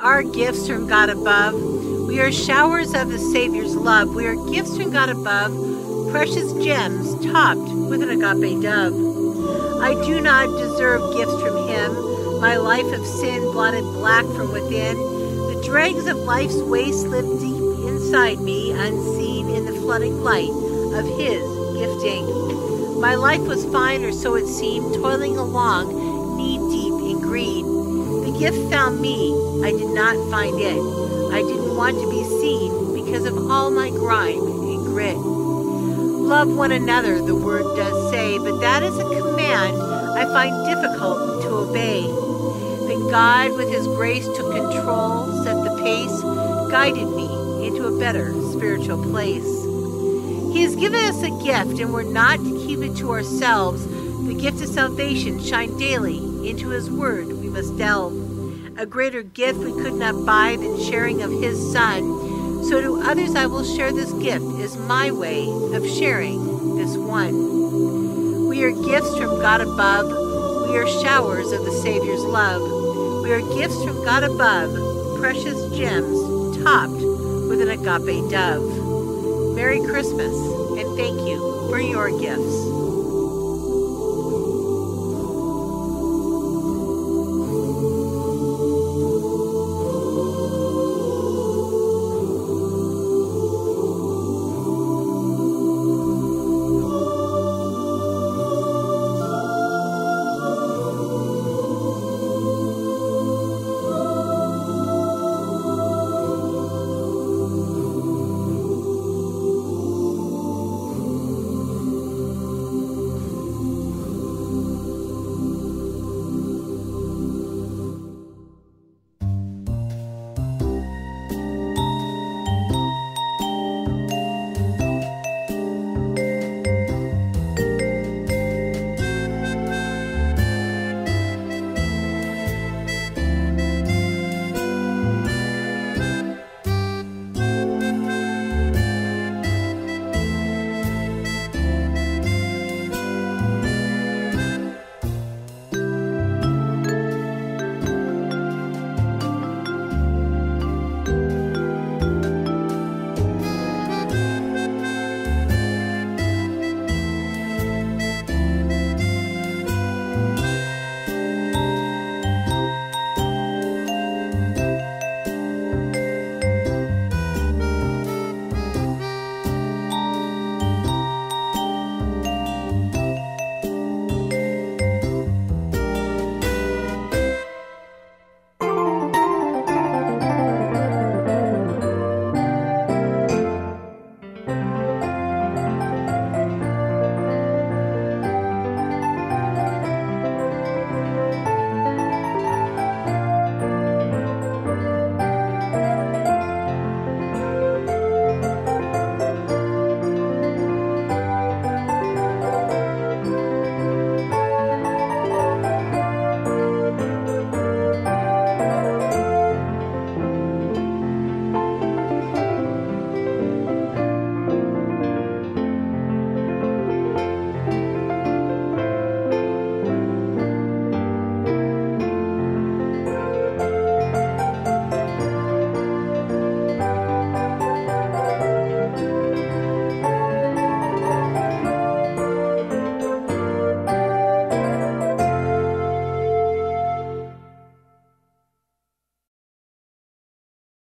are gifts from God above. We are showers of the Savior's love. We are gifts from God above, precious gems topped with an agape dove. I do not deserve gifts from him. My life of sin blotted black from within. The dregs of life's waste live deep inside me, unseen in the flooding light of his gifting. My life was fine, or so it seemed, toiling along, knee-deep in greed. The gift found me, I did not find it. I didn't want to be seen because of all my grime and grit. Love one another, the word does say, but that is a command I find difficult to obey. Then God, with his grace, took control, set the pace, guided me into a better spiritual place. He has given us a gift, and we're not to keep it to ourselves. The gift of salvation shine daily into his word we must delve. A greater gift we could not buy than sharing of his Son. So to others I will share this gift as my way of sharing this one. We are gifts from God above. We are showers of the Savior's love. We are gifts from God above, precious gems topped with an agape dove. Merry Christmas, and thank you for your gifts.